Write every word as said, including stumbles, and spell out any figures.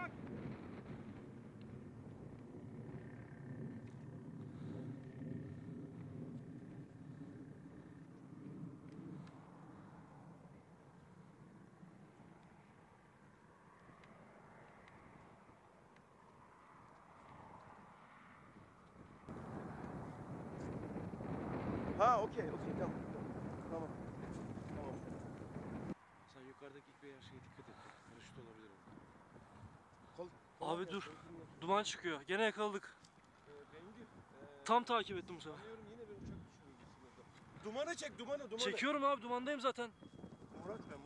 Ha okey okey tamam. Tamam. Tamam. Sen yukarıdaki ilk beyaz şeye dikkat et. Paraşüt olabilir orada. Kol, Abi dur. Duman çıkıyor. Gene yakaladık. Ee, Bengü. Ee, Tam takip ettim bu sefer. Sanıyorum yine bir uçak düşürüldü sınırda. Dumanı çek dumanı dumanı. Çekiyorum abi, dumandayım zaten. Murat ve